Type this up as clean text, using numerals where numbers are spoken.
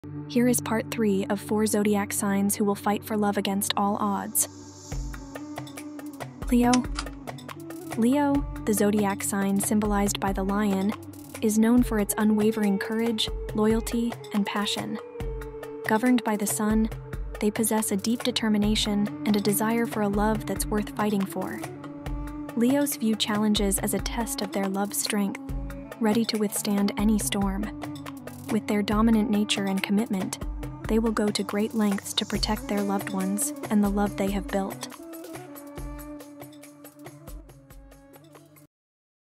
Here is part 3 of 4 zodiac signs who will fight for love against all odds. Leo. Leo, the zodiac sign symbolized by the lion, is known for its unwavering courage, loyalty, and passion. Governed by the sun, they possess a deep determination and a desire for a love that's worth fighting for. Leos view challenges as a test of their love strength, ready to withstand any storm. With their dominant nature and commitment, they will go to great lengths to protect their loved ones and the love they have built.